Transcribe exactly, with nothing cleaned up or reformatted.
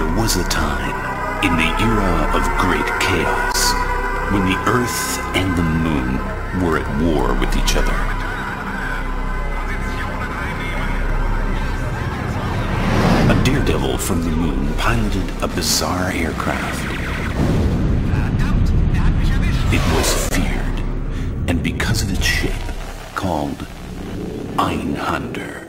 There was a time, in the era of great chaos, when the Earth and the Moon were at war with each other. A daredevil from the Moon piloted a bizarre aircraft. It was feared, and because of its shape, called Einhander.